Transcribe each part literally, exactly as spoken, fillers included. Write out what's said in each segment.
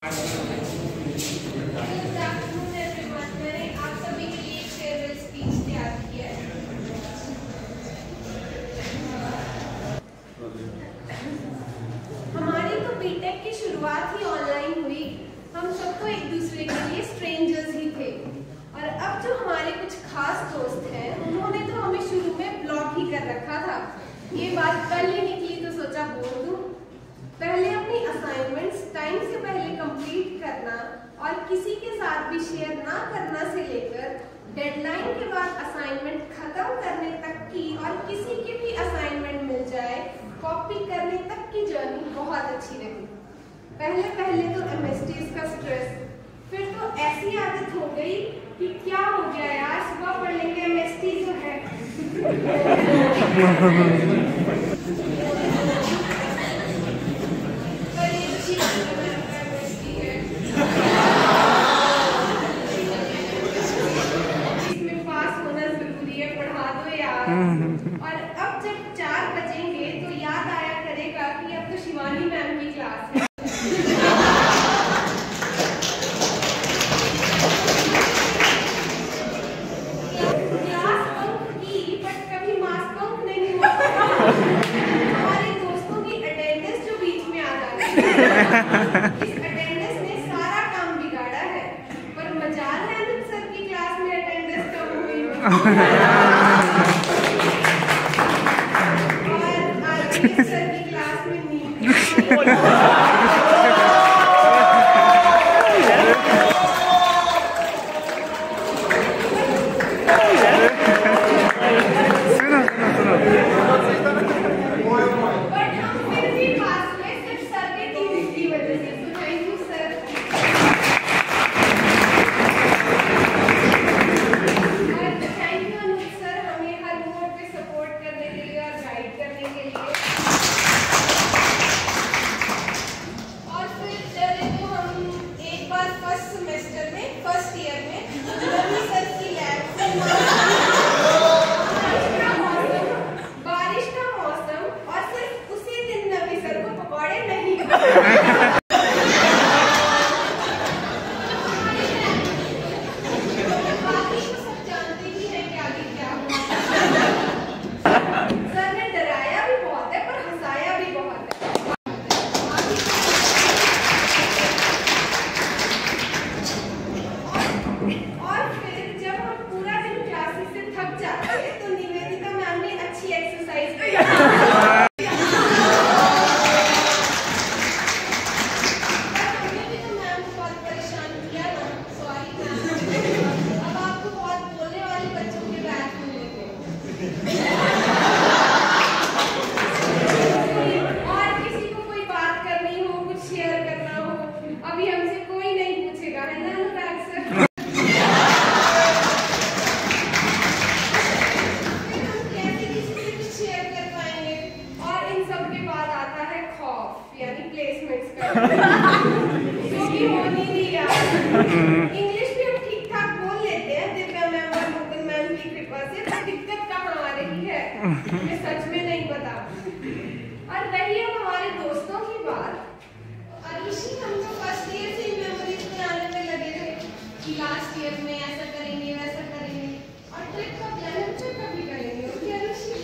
मैंने आप सभी के लिए एक फेयरवेल स्पीच तैयार किया है। हमारी तो बीटेक की शुरुआत ही ऑनलाइन हुई। हम सबको एक दूसरे के लिए स्ट्रेंजर्स ही थे, और अब जो हमारे कुछ खास दोस्त हैं उन्होंने तो हमें शुरू में ब्लॉक ही कर रखा था। ये बात कल ही निकली तो सोचा बोल दूं। पहले अपनी असाइनमेंट्स टाइम से पहले कंप्लीट करना और किसी के साथ भी शेयर ना करना से लेकर डेडलाइन के बाद असाइनमेंट खत्म करने तक की और किसी की भी असाइनमेंट मिल जाए कॉपी करने तक की जर्नी बहुत अच्छी रही। पहले पहले तो एमएसटीज का स्ट्रेस, फिर तो ऐसी आदत हो गई कि क्या हो गया यार, सुबह पढ़ लेंगे एमएसटी जो है। इसमें पास होना जरूरी है, पढ़ा दो यार। और अब जब चार बजेंगे तो याद आया करेगा कि अब तो शिवानी मैम की क्लास है। क्लास बंक की, बट कभी मास बंक नहीं हुआ। हमारे दोस्तों की अटेंडेंस जो बीच में आ जाती है, इस अटेंडेंस ने सारा काम बिगाड़ा है। पर मजाल है अमित सर की क्लास में अटेंडेंस कम हुई। सर की क्लास में नींद। बट हम फिर भी पास हुए सिर्फ सर के टीम्स की वजह से। तो थैंक यू सर। और थैंक यू अनुज सर, हमें हर मोड पे सपोर्ट करने के लिए और गाइड करने के लिए। और फिर चले तो हम एक बार फर्स्ट सेमेस्टर में, फर्स्ट ईयर में रवि सर की लैब से बारिश का मौसम और सिर्फ उसी दिन रवि सर को पकौड़े नहीं खाए। बाकी तो सब जानते ही हैं कि आगे क्या हुआ। सर ने डराया भी बहुत है पर हंसाया भी बहुत है। और फिर जब हम पूरा दिन क्लासेस से थक जाते हैं तो निवेदिता मैम ने अच्छी एक्सरसाइज की। हमने भी तो मैम को बहुत परेशान किया ना, सॉरी मैम। अब आपको बहुत बोलने वाले बच्चों के बैच मिले थे। और किसी को कोई बात करनी हो, कुछ शेयर करना हो, अभी हमसे कोई नहीं पूछेगा, है ना अनुराग सर? फिर हम कैसे किसी से कुछ शेयर कर पाएंगे? और इन सब के बाद आता है खौफ, यानी प्लेसमेंट्स का, जो कि हो नहीं रही यार। इंग्लिश भी हम ठीक ठाक बोल लेते हैं दिव्या मैम और मुकुल मैम की कृपा से, पर दिक्कत कहाँ आ रही है मैं सच में नहीं बता। और रही अब हमारे दोस्तों की बात, अरुषि हम तो फर्स्ट ईयर से मेमोरीज बनाने में लगे थे कि लास्ट ईयर में ऐसा करेंगे वैसा करेंगे, और ट्रिप का प्लान हम ट्रिप कभी करेंगे। ओके अरुषि।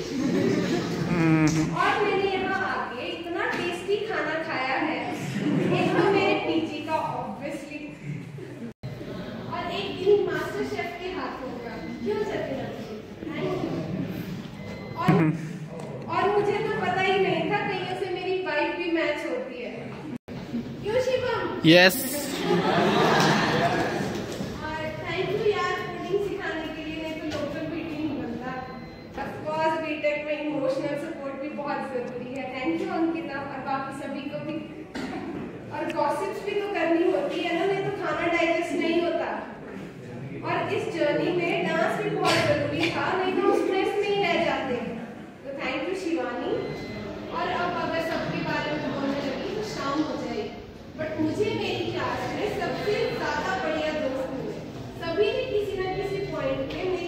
और मैंने यहाँ आके इतना टेस्टी खाना खाया है, एक तो मेरे पीजी का ऑब्वियसली, और एक दिन मास्टर शेफ के हाथों का। क्यों सत्य? Thank you. और और मुझे तो पता ही नहीं था कहीं से मेरी वाइफ भी मैच होती है। क्यों शिवम? यस। और थैंक यू यार कोडिंग सिखाने के लिए, नहीं तो लोकल बीटी नहीं बनता। ऑफ कोर्स बीटेक में इमोशनल सपोर्ट भी बहुत जरूरी है। थैंक यू अंकिता और बाकी सभी को भी। और गॉसिप्स भी तो करनी होती है ना, नहीं तो खाना डाइजेस्ट नहीं होता। और इस जर्नी में डांस भी बहुत जरूरी था, नहीं तो स्ट्रेस में ही रह जाते। तो थैंक यू शिवानी। और अब अगर सबके बारे में बोलने लगी तो शाम हो जाएगी, बट मुझे मेरी क्लास में सबसे ज्यादा बढ़िया दोस्त मिले। सभी ने किसी न किसी पॉइंट पे